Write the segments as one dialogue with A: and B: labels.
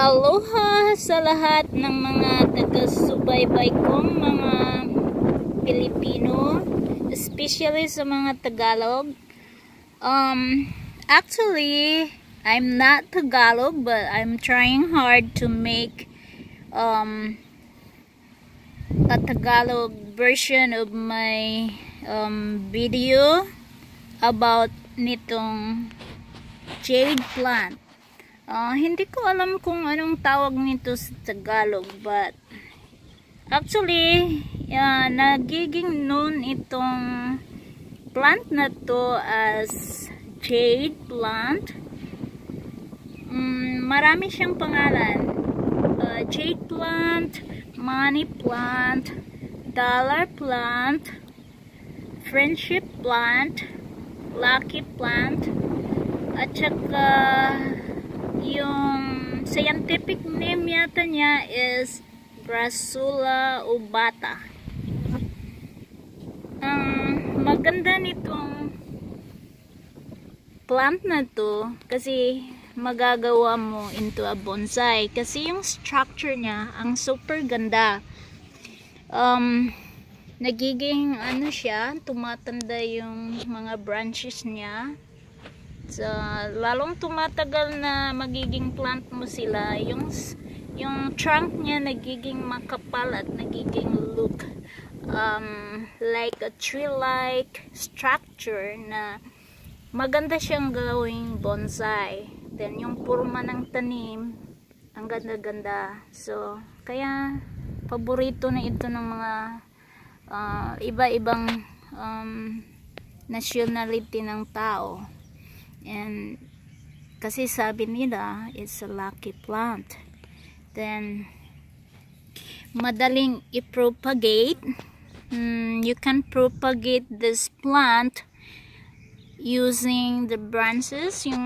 A: Aloha sa lahat ng mga taga-subaybay kong mga Pilipino, especially sa mga Tagalog. Actually, I'm not Tagalog, but I'm trying hard to make a Tagalog version of my video about nitong jade plant. Hindi ko alam kung anong tawag nito sa Tagalog, but actually nagiging known itong plant na to as jade plant. Marami siyang pangalan. Jade plant, money plant, dollar plant, friendship plant, lucky plant, at saka yung scientific name yata niya is Brassula obata. Maganda nitong plant na to kasi magagawa mo into a bonsai kasi yung structure niya ang super ganda. Nagiging ano siya, tumatanda yung mga branches niya. So, lalong tumatagal na magiging plant mo sila, yung trunk niya nagiging makapal at nagiging look like a tree-like structure na maganda siyang gawing bonsai. Then yung purma ng tanim ang ganda-ganda. So kaya paborito na ito ng mga iba-ibang nationality ng tao. And kasi sabi nila it's a lucky plant. Then madaling i-propagate. You can propagate this plant using the branches, yung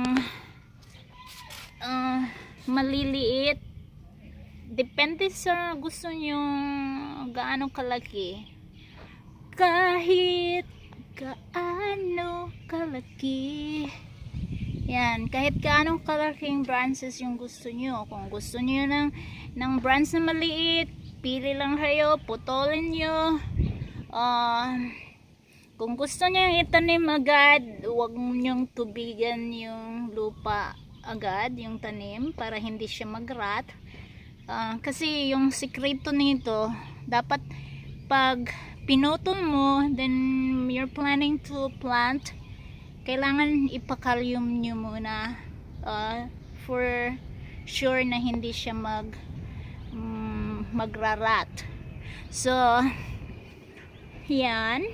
A: maliliit. Depende sa gusto nyo gaano kalaki. Kahit gaano kalaki. Yan, kahit gaano kalaking branches yung gusto nyo. Kung gusto nyo ng branch na maliit, pili lang kayo, putulin nyo. Kung gusto nyo itanim agad, huwag nyong tubigan yung lupa agad, yung tanim, para hindi siya mag-rot. Kasi yung sikreto nito, dapat pag pinutol mo, then you're planning to plant, kailangan ipakalyum nyo muna for sure na hindi siya magrarat. So yan.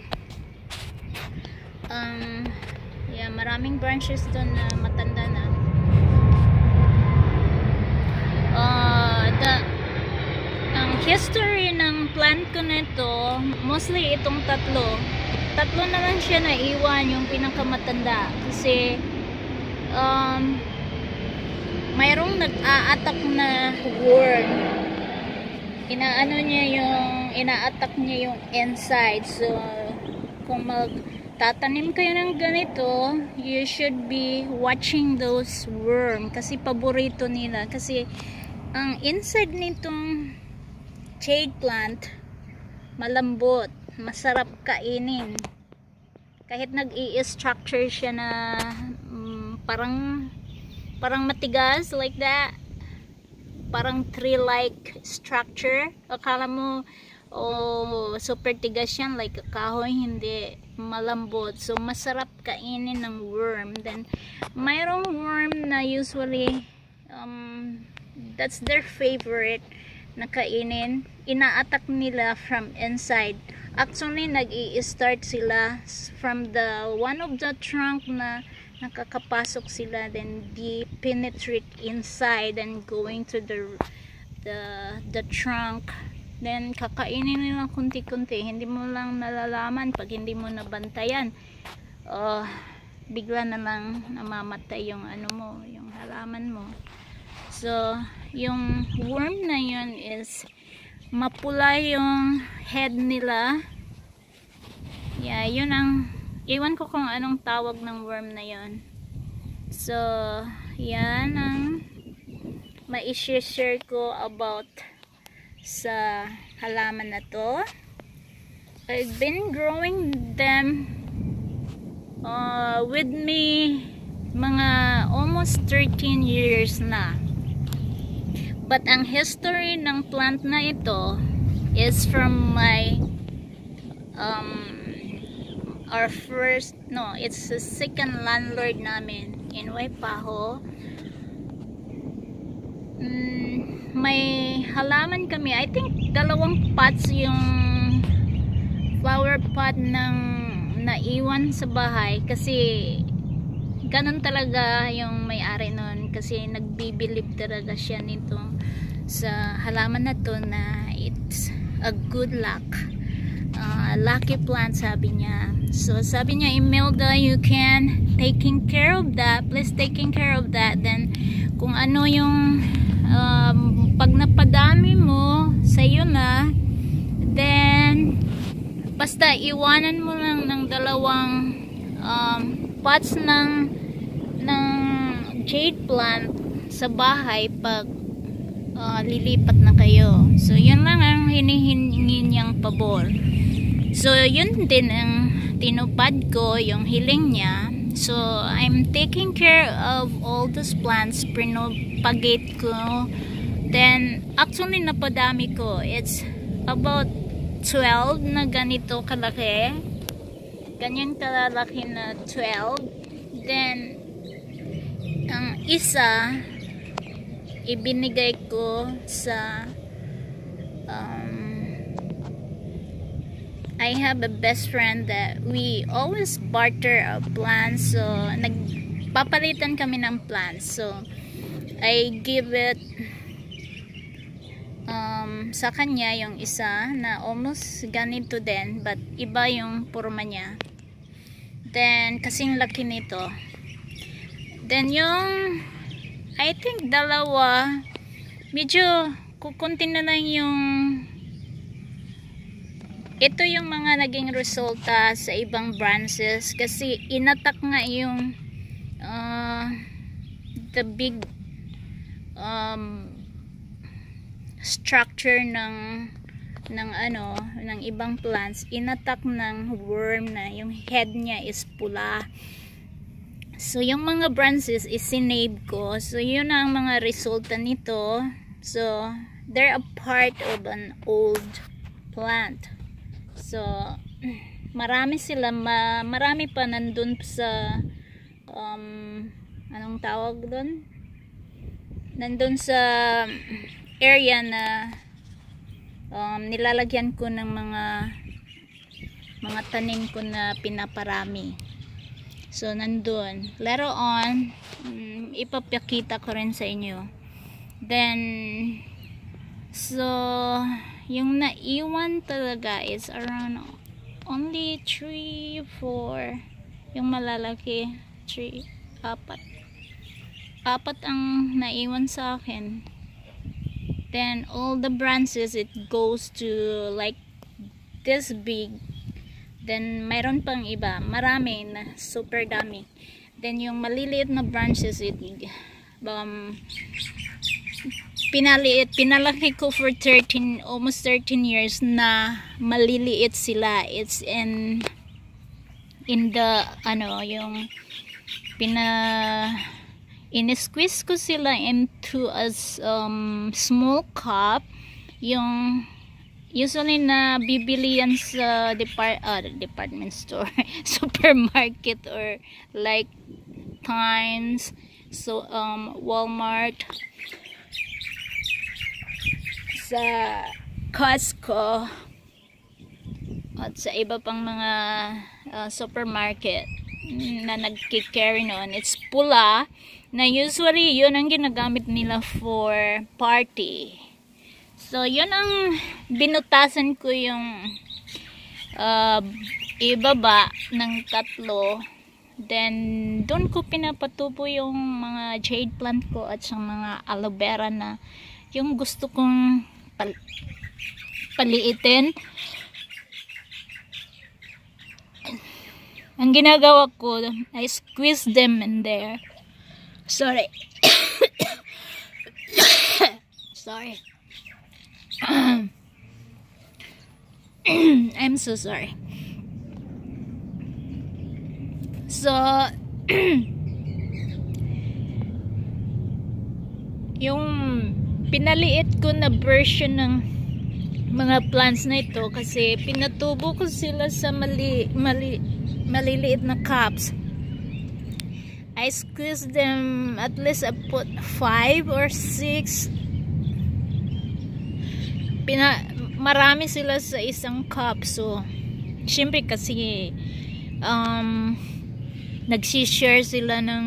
A: Yeah, maraming branches doon na matanda na. Ang history ng plant ko nito, mostly itong tatlo na lang siya naiwan, yung pinakamatanda kasi mayroong nag-a-attack na worm. Ina-attack niya yung inside. So kung magtatanim kayo ng ganito, you should be watching those worm kasi paborito nila. Kasi ang inside nitong jade plant malambot, masarap kainin. Kahit nag-i-structure siya na parang matigas like that, parang tree-like structure. Akala mo super tigas yan like kahoy, hindi, malambot. So masarap kainin ng worm. Then mayroong worm na usually that's their favorite na kainin. Ina-attack nila from inside. Actually nag-i-start sila from the one of the trunk na nakakapasok sila, then they penetrate inside and going to the trunk. Then kakainin nila kunti-kunti. Hindi mo lang nalalaman pag hindi mo nabantayan. Bigla na lang namamatay yung yung halaman mo. So yung worm na yun is mapula yung head nila. Yeah, yun ang, iwan ko kung anong tawag ng worm na yun. So yan ang ma-share ko about sa halaman na to. I've been growing them with me mga almost 13 years na. But ang history ng plant na ito is from my it's the second landlord namin in Waipaho. May halaman kami, I think 2 pots yung flower pot ng naiwan sa bahay kasi ganun talaga yung may-ari nun, kasi nagbibilib talaga siya nito sa halaman na to na it's a good luck, lucky plant, sabi niya. So sabi niya, Imelda, you can taking care of that, please taking care of that. Then kung ano yung pag napadami mo sa'yo na, then basta iwanan mo lang ng 2 pots ng jade plant sa bahay pag lilipat na kayo. So yun lang ang hinihingi niyang pabor. So yun din ang tinupad ko, yung hiling niya. So I'm taking care of all those plants, pinopagate ko. Then actually napadami ko, it's about 12 na ganito kalaki, ganyan kalalaki na 12. Then ang isa ibinigay ko sa I have a best friend that we always barter our plants, so nagpapalitan kami ng plants. So I give it sa kanya yung isa na almost ganito din, but iba yung forma niya. Then kasing laki nito. Then yung I think 2 medyo kukunti na lang yung ito yung mga naging resulta sa ibang branches kasi inatak nga yung the big structure ng ibang plants, inatak ng worm na yung head niya is pula. So yung mga branches is sinave ko. So yun ang mga resulta nito. So they're a part of an old plant. So marami sila, marami pa nandun sa anong tawag doon? Nandun sa area na nilalagyan ko ng mga tanim ko na pinaparami. So nandun, later on ipapakita ko rin sa inyo. Then so yung naiwan talaga is around only 3, 4 yung malalaki, 3, 4 ang naiwan sa akin. Then all the branches it goes to like this big. Then mayroon pang iba, marami na, super dami. Then yung maliliit na branches it pinalaki ko for almost 13 years na maliliit sila. It's in the yung in-squeeze ko sila into a small cup, yung usually na bibili yan sa department store supermarket or like Times, so Walmart, sa Costco at sa iba pang mga supermarket na nagki-carry noon. It's pula na usually yun ang ginagamit nila for party. So yun ang binutasan ko yung ibaba ng 3. Then doon ko pinapatubo yung mga jade plant ko at sa mga aloe vera na yung gusto kong paliitin. Ang ginagawa ko, I squeeze them in there. Sorry. sorry. I'm so sorry. So yung pinaliit ko na version ng mga plants na ito kasi pinatubo ko sila sa maliliit na cups. I squeeze them, at least I put 5 or 6. Marami sila sa isang cup. So syempre kasi nagsishare sila ng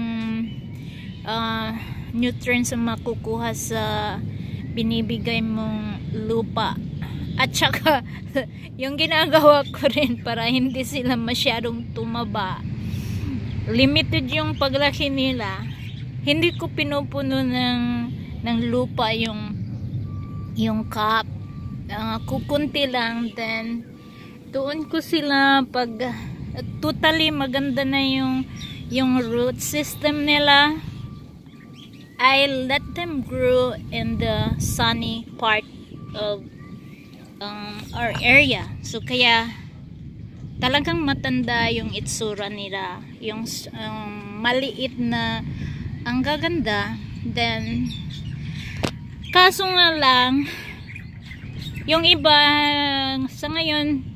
A: nutrients na makukuha sa binibigay mong lupa. At saka yung ginagawa ko rin para hindi sila masyadong tumaba, limited yung paglaki nila. Hindi ko pinupuno ng lupa yung cup. Kukunti lang, then doon ko sila pag totally maganda na yung root system nila, I let them grow in the sunny part of our area. So kaya talagang matanda yung itsura nila, yung maliit na ang gaganda. Then kaso nga lang yung iba sa ngayon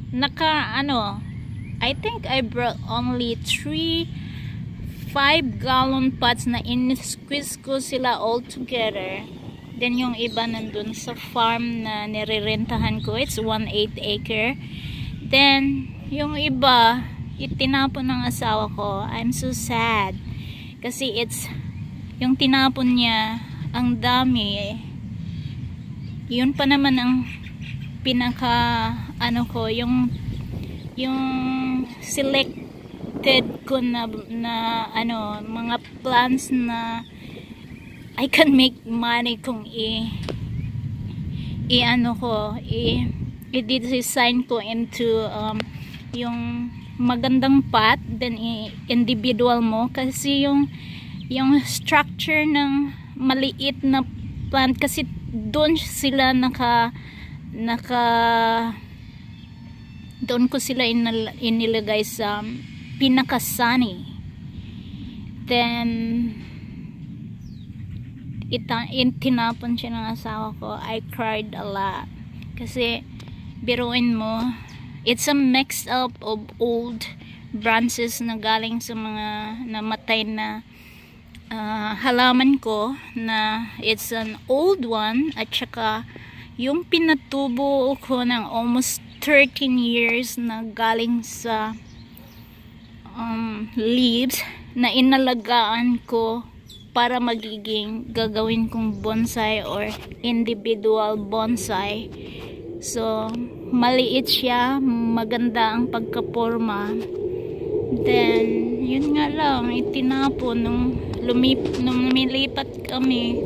A: I think I brought only 3 5-gallon pots na in-squeeze ko sila all together. Then yung iba nandun sa farm na nirerentahan ko, it's 1/8 acre. Then yung iba itinapon ng asawa ko. I'm so sad kasi it's yung tinapon niya ang dami. Yun pa naman ang pinaka ko, yung selected ko na mga plants na I can make money kung i-design ko into yung magandang pot, then individual mo, kasi yung structure ng maliit na plant kasi doon sila doon ko sila inilagay sa pinaka-sunny. Then tinapon siya ng asawa ko. I cried a lot kasi biruin mo, it's a mix up of old branches na galing sa mga namatay na halaman ko, na it's an old one, at saka yung pinatubo ko ng almost 13 years na galing sa leaves na inalagaan ko para magiging gagawin kong bonsai or individual bonsai. So maliit siya, maganda ang pagkaporma. Then yun nga lang, itinapon nung lumilipat kami,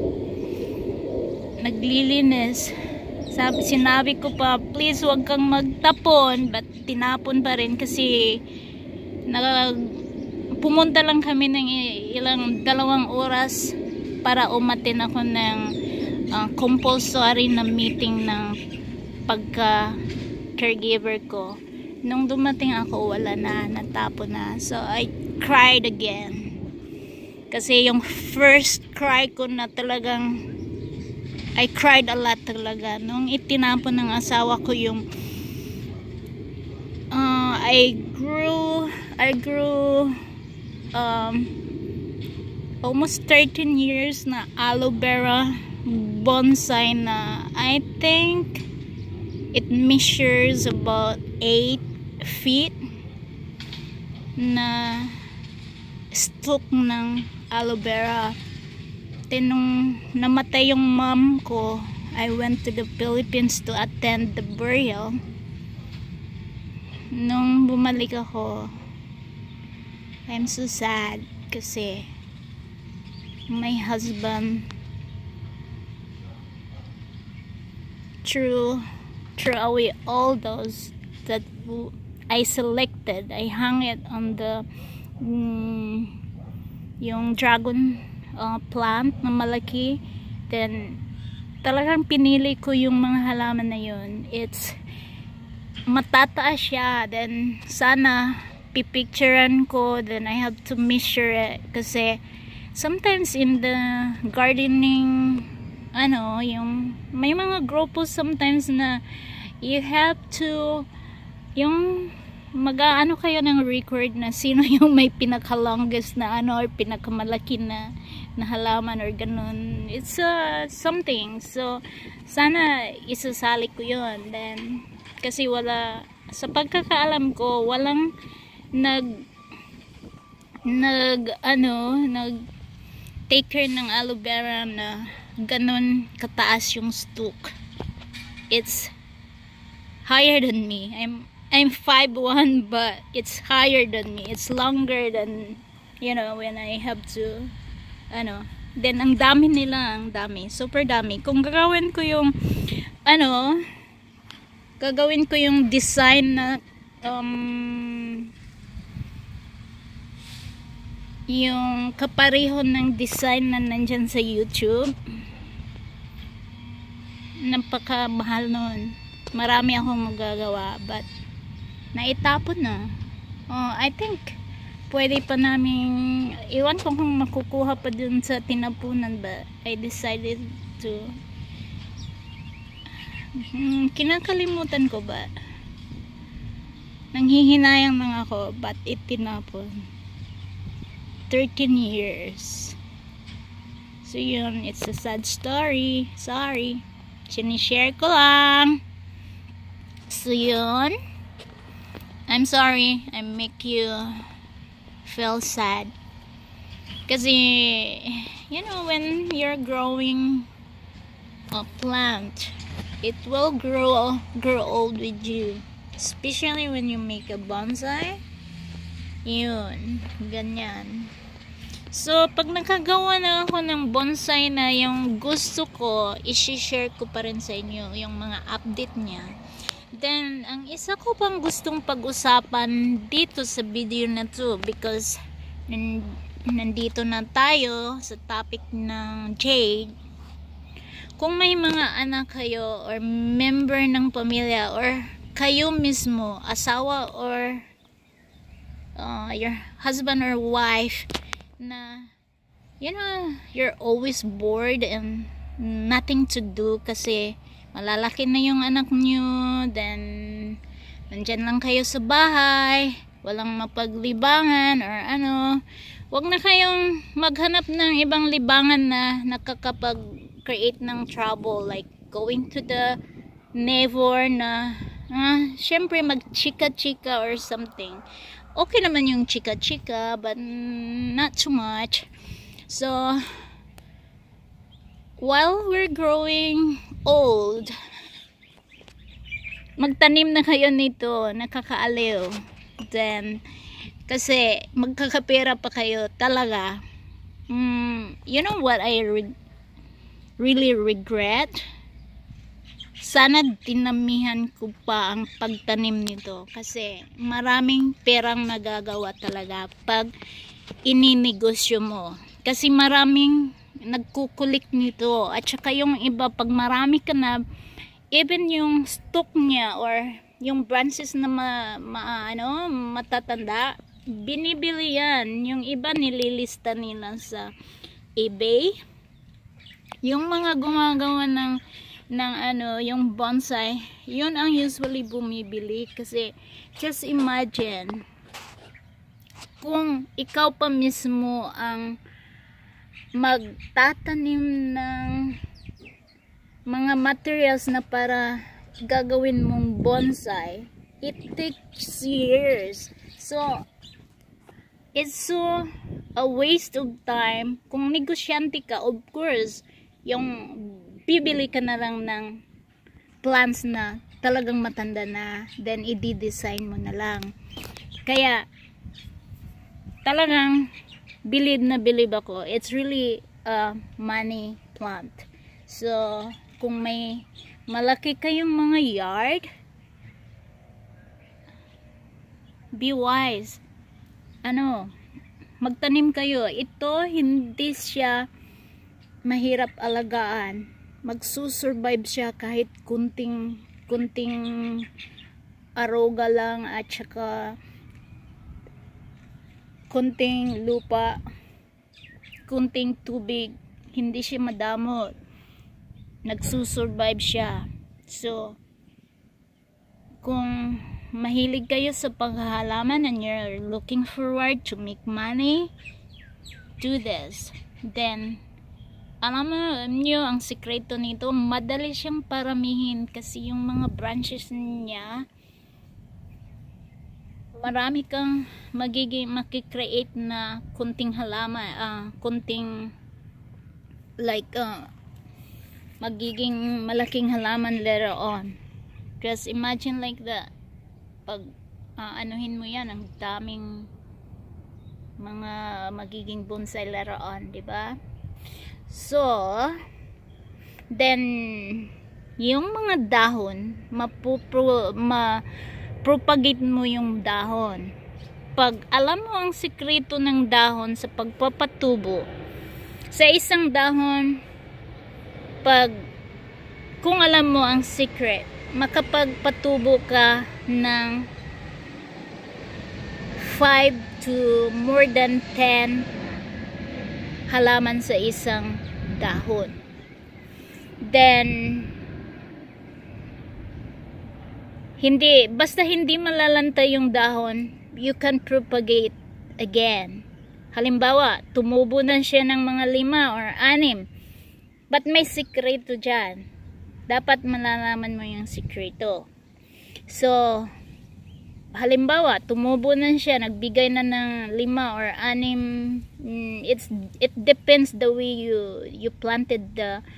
A: naglilinis. Sinabi ko pa, please wag kang magtapon, but tinapon pa rin kasi pumunta lang kami ng ilang 2 oras para umattend ako ng compulsory na meeting ng pagka caregiver ko. Nung dumating ako, wala na, natapon na. So I cried again kasi yung first cry ko na talagang I cried a lot talaga nung itinapon ng asawa ko yung I grew almost 13 years na aloe vera bonsai na I think it measures about 8 feet na stalk ng aloe vera. Nung namatay yung mom ko, I went to the Philippines to attend the burial. Nung bumalik ako, I'm so sad kasi my husband threw away all those that I selected. I hung it on the yung dragon plant na malaki. Then talagang pinili ko yung mga halaman na yun. It's matataas siya, then sana pipicturean ko, then I have to measure it kasi sometimes in the gardening yung may mga grupo sometimes na you have to yung mag-aano kayo ng record na sino yung may pinaka-longest na or pinakamalaki na halaman or ganun. It's something. So sana isasali ko yun. Then kasi wala, sa pagkakaalam ko, walang nag take care ng aloe vera na ganun kataas yung stalk. It's higher than me. I'm 5'1", but it's higher than me. It's longer than, when I have to, then ang dami nila, ang dami, super dami. Kung gagawin ko yung, design na, yung kapareho ng design na nandyan sa YouTube, napakamahal nun. Marami akong magagawa, but naitapon na. I think pwede pa namin, iwan ko kung makukuha pa dun sa tinapunan, but I decided to kinakalimutan ko ba, nanghihinayang lang ako, but itinapon. 13 years. So yun, it's a sad story. Sorry, sinishare ko lang. So yun, I'm sorry I make you feel sad. Kasi, when you're growing a plant, it will grow old with you. Especially when you make a bonsai. Yun, ganyan. So, pag nakagawa na ako ng bonsai na yung gusto ko, i-share ko pa rin sa inyo yung mga update niya. Then, ang isa ko pang gustong pag-usapan dito sa video na to, because nandito na tayo sa topic ng jade. Kung may mga anak kayo or member ng pamilya or kayo mismo, asawa or your husband or wife na you're always bored and nothing to do kasi malalaki na yung anak nyo, then nandyan lang kayo sa bahay, walang mapaglibangan or wag na kayong maghanap ng ibang libangan na nakakapag-create ng trouble, like going to the neighbor na syempre mag-chika-chika or something. Okay naman yung chika-chika, but not too much. So while we're growing old, magtanim na kayo nito, nakakaaliw. Then kasi magkakapera pa kayo talaga. You know what I really regret? Sana dinamihan ko pa ang pagtanim nito kasi maraming perang nagagawa talaga pag ininegosyo mo. Kasi maraming nagkukulik nito, at saka yung iba pag marami ka na, even yung stock niya or yung branches na matatanda, binibili yan. Yung iba nililista nila sa eBay. Yung mga gumagawa ng yung bonsai, yun ang usually bumibili. Kasi just imagine kung ikaw pa mismo ang magtatanim ng mga materials na para gagawin mong bonsai, it takes years. So it's so a waste of time. Kung negosyante ka, of course, yung bibili ka na lang ng plants na talagang matanda na, then i-design mo na lang. Kaya talagang bilib na bilib ako. It's really a money plant. So kung may malaki kayong mga yard, be wise. Magtanim kayo. Ito hindi siya mahirap alagaan. magsusurvive siya kahit kunting aroga lang at saka kunting lupa, kunting tubig, hindi siya madamot, nagsusurvive siya. So kung mahilig kayo sa paghahalaman and you're looking forward to make money, do this. Then alam nyo ang sikreto nito, madali siyang paramihin kasi yung mga branches niya, marami kang makikreate na kunting halaman, kunting like magiging malaking halaman later on. Because imagine like that, pag anuhin mo yan, ang daming mga magiging bonsai later on, diba? So then yung mga dahon, propagate mo yung dahon. Pag alam mo ang sikreto ng dahon sa pagpapatubo, sa isang dahon, kung alam mo ang secret, makapagpatubo ka ng 5 to more than 10 halaman sa isang dahon. Then basta hindi malalantay yung dahon, you can propagate again. Halimbawa, tumubo na siya ng mga 5 or 6. But may sikreto dyan. Dapat malalaman mo yung sikreto. So, halimbawa, tumubo na siya, nagbigay na ng 5 or 6. It depends the way you planted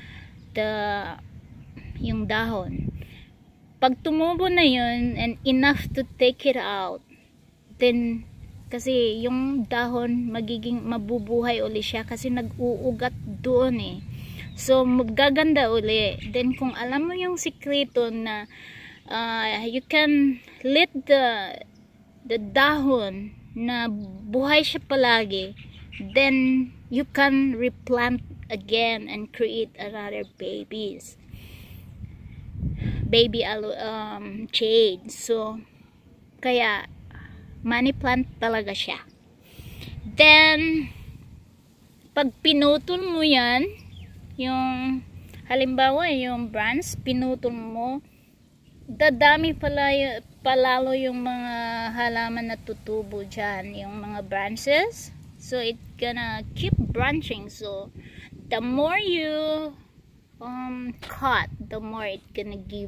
A: yung dahon. Pag tumubo na yun and enough to take it out, then kasi yung dahon magiging mabubuhay uli siya kasi nag-uugat doon eh. So magaganda uli. Then kung alam mo yung sikreto na you can let the dahon na buhay siya palagi, then you can replant again and create another baby shade. So kaya money plant talaga siya. Then pag pinutol mo yan, yung halimbawa yung branch, pinutol mo, dadami palalo yung mga halaman na tutubo dyan, yung mga branches. So it gonna keep branching. So the more you cut, the more it gonna give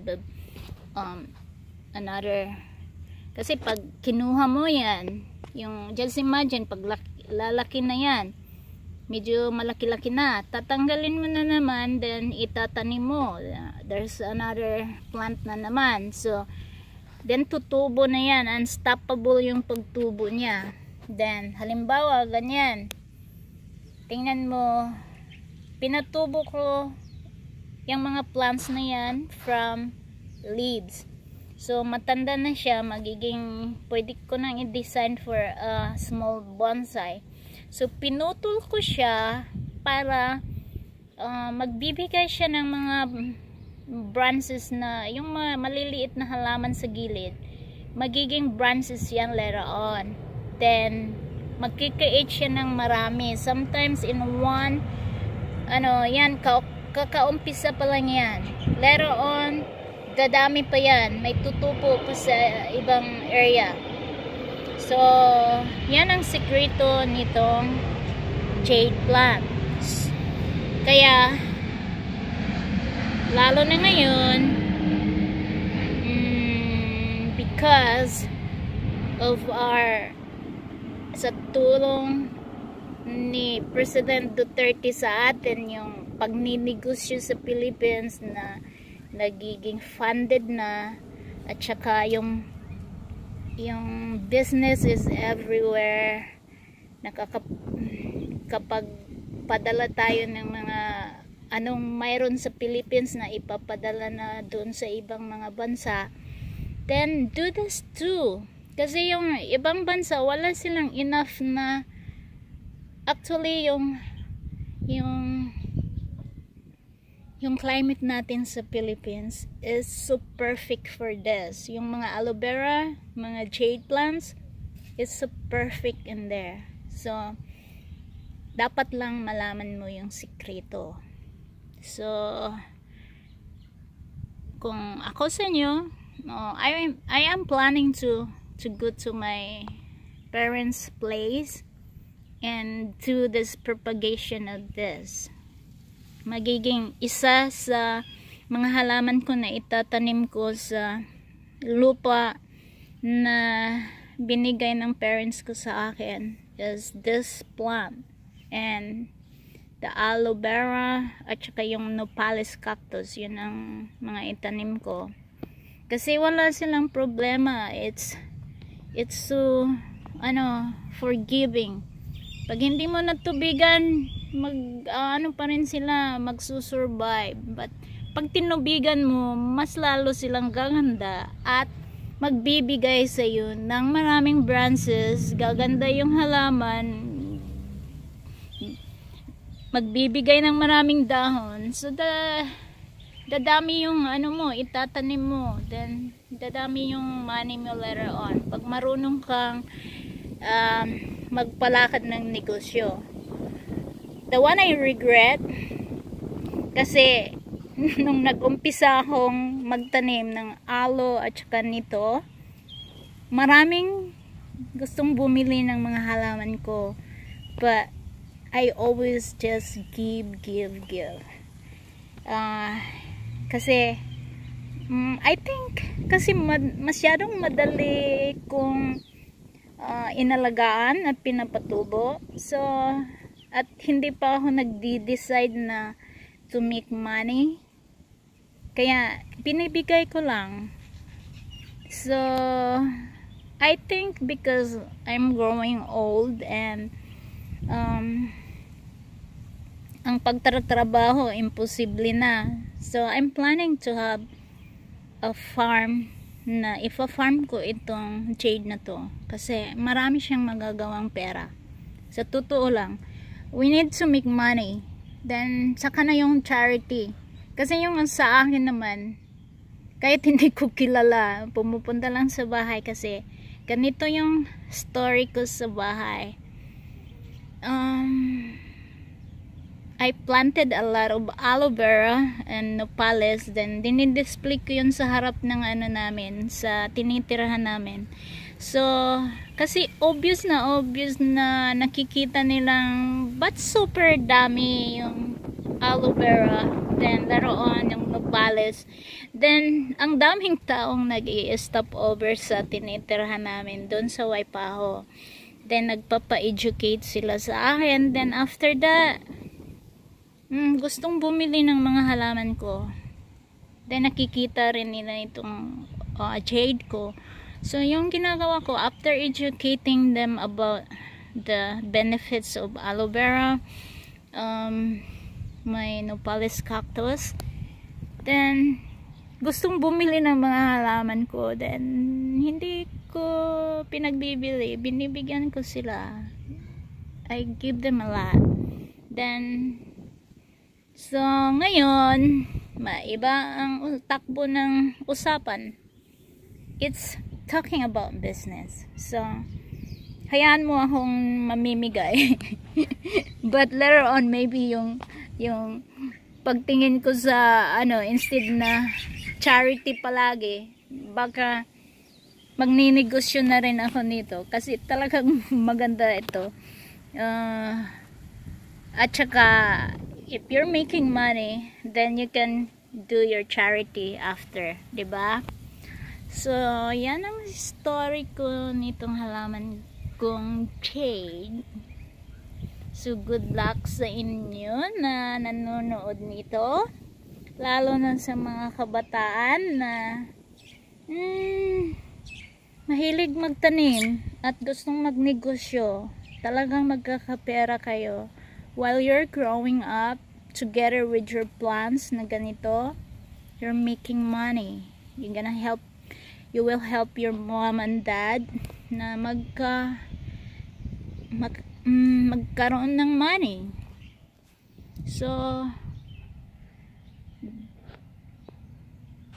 A: another. Kasi pag kinuha mo yan, yung just imagine pag lalaki na yan, medyo malaki-laki na, tatanggalin mo na naman, then itatanim mo, there's another plant na naman. So then tutubo na yan, unstoppable yung pagtubo niya. Then halimbawa ganyan, tingnan mo, pinatubo ko yung mga plants na yan from leaves. So matanda na siya, pwede ko nang i-design for a small bonsai. So pinutol ko siya para magbibigay siya ng mga branches na yung mga maliliit na halaman sa gilid. Magiging branches yan later on. Then magkikreate siya ng marami. Sometimes in one, yan, kakaumpisa pa lang yan. Later on, dadami pa yan. May tutupo pa sa ibang area. So, yan ang sikreto nitong jade plants. Kaya, lalo na ngayon, because of sa tulong ni President Duterte sa atin, yung pagninegosyo sa Philippines na nagiging funded na, at saka yung business is everywhere. Kapag padala tayo ng mga anong mayroon sa Philippines na ipapadala na doon sa ibang mga bansa, then do this too. Kasi yung ibang bansa wala silang enough na, yung climate natin sa Philippines is so perfect for this. Yung mga aloe vera, mga jade plants is so perfect in there. So dapat lang malaman mo yung sikreto. So kung ako sa inyo, I am planning to go to my parents' place and do this propagation of this. Magiging isa sa mga halaman ko na itatanim ko sa lupa na binigay ng parents ko sa akin is this plant and the aloe vera at saka yung nopales cactus. Yun ang mga itanim ko kasi wala silang problema. It's so forgiving. Pag hindi mo natubigan, pa rin sila, magsusurvive. But pag tinubigan mo, mas lalo silang gaganda at magbibigay sa iyo ng maraming branches, gaganda yung halaman, magbibigay ng maraming dahon. So dadami yung itatanim mo, then dadami yung money mo later on pag marunong kang magpalakad ng negosyo. The one I regret kasi nung nag-umpisa akong magtanim ng aloe at saka nito, maraming gustong bumili ng mga halaman ko, but I always just give. Kasi I think kasi masyadong madali kung inalagaan at pinapatubo. So at hindi pa ako nagdi-decide na to make money, kaya binibigay ko lang. So I think because I'm growing old and ang pagtatrabaho imposible na, so I'm planning to have a farm na ifa-farm ko itong jade na to kasi marami siyang magagawang pera. Sa totoo lang, we need to make money, then saka na yung charity. Kasi yung sa akin naman, kahit hindi ko kilala, pumupunta lang sa bahay kasi ganito yung story ko sa bahay. I planted a lot of aloe vera and nopales, then dinidisplay ko yun sa harap ng namin, sa tinitirahan namin. So kasi obvious na nakikita nilang ba't super dami yung aloe vera, then laroon yung nopales, then ang daming taong nag-i-stop over sa tinitirahan namin doon sa Waipaho, then nagpapa-educate sila sa akin, then after that gustong bumili ng mga halaman ko, then nakikita rin nila itong jade ko. So yung ginagawa ko, after educating them about the benefits of aloe vera, may nopales cactus, then gustong bumili ng mga halaman ko, then hindi ko pinagbibili, binibigyan ko sila. I give them a lot. Then so ngayon maiba ang takbo ng usapan. It's talking about business. So hayaan mo akong mamimigay. But later on maybe yung pagtingin ko sa instead na charity palagi, baka magninegosyo na rin ako nito kasi talagang maganda ito. At saka if you're making money, then you can do your charity after, 'di ba? So yan ang story ko nitong halaman kong jade. So good luck sa inyo na nanonood nito, lalo na sa mga kabataan na mahilig magtanim at gustong magnegosyo. Talagang magkakapera kayo while you're growing up together with your plants na ganito. You're making money. You will help your mom and dad na magkaroon ng money. So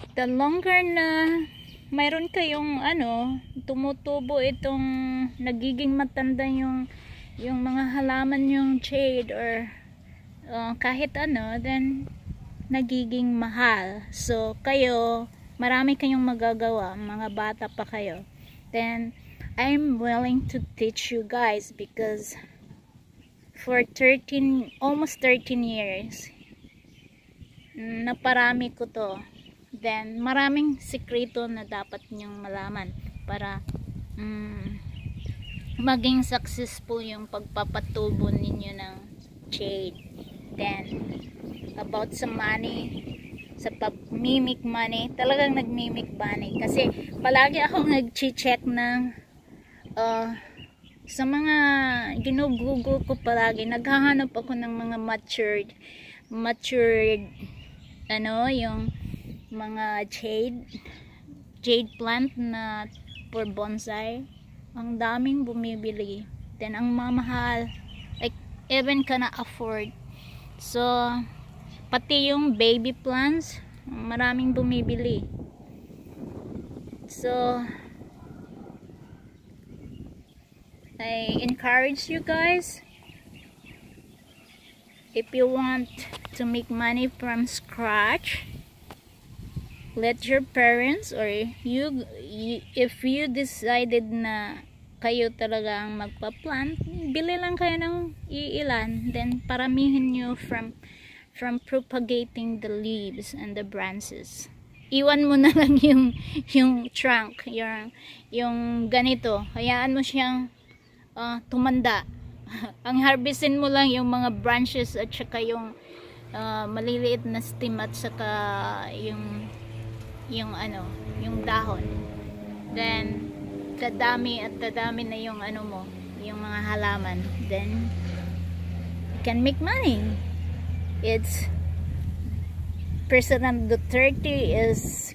A: the longer na mayroon kayong tumutubo itong nagiging matanda yung mga halaman yung jade or kahit then nagiging mahal. So kayo, marami kayong magagawa, mga bata pa kayo. Then I'm willing to teach you guys because for almost 13 years naparami ko to. Then maraming sikreto na dapat nyong malaman para maging successful yung pagpapatubo ninyo ng jade. Then about sa money, sa pag-mimic money, talagang nag-mimic money kasi palagi akong nag-check ng sa mga ginugugol ko, palagi naghahanap ako ng mga matured yung mga jade plant na for bonsai. Ang daming bumibili, then ang mamahal, like even kana afford. So pati yung baby plants, maraming bumibili. So I encourage you guys, if you want to make money from scratch, let your parents or you if you decided na kayo talaga ang magpa-plant, bili lang kayo ng iilan, then paramihin nyo from propagating the leaves and the branches. Iwan mo na lang yung trunk, yung ganito, hayaan mo siyang tumanda. Ang harvestin mo lang yung mga branches at saka yung maliliit na stem at saka yung dahon. Then dadami na yung yung mga halaman. Then you can make money. It's President Duterte is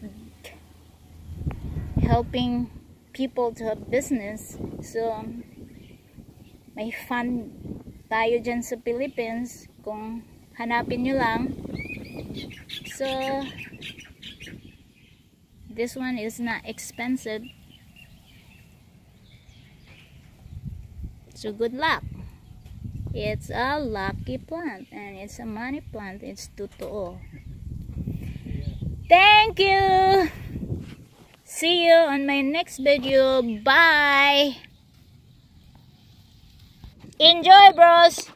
A: helping people to have business. So may fund tayo dyan sa Philippines kung hanapin nyo lang. So this one is not expensive. So good luck. It's a lucky plant and it's a money plant. It's totoo. Thank you. See you on my next video. Bye. Enjoy, bros.